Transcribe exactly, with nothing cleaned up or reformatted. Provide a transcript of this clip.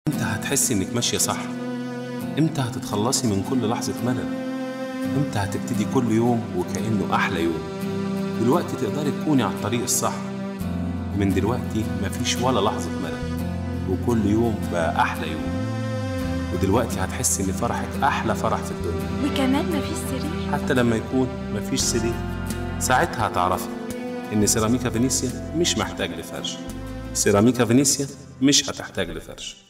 امتى هتحسي انك ماشية صح؟ امتى هتتخلصي من كل لحظة ملل؟ امتى هتبتدي كل يوم وكأنه أحلى يوم؟ دلوقتي تقدري تكوني على الطريق الصح. من دلوقتي مفيش ولا لحظة ملل، وكل يوم بقى أحلى يوم. ودلوقتي هتحسي إن فرحك أحلى فرح في الدنيا. وكمان مفيش سرير، حتى لما يكون مفيش سرير، ساعتها هتعرفي إن سيراميكا فينيسيا مش محتاج لفرش. سيراميكا فينيسيا مش هتحتاج لفرش.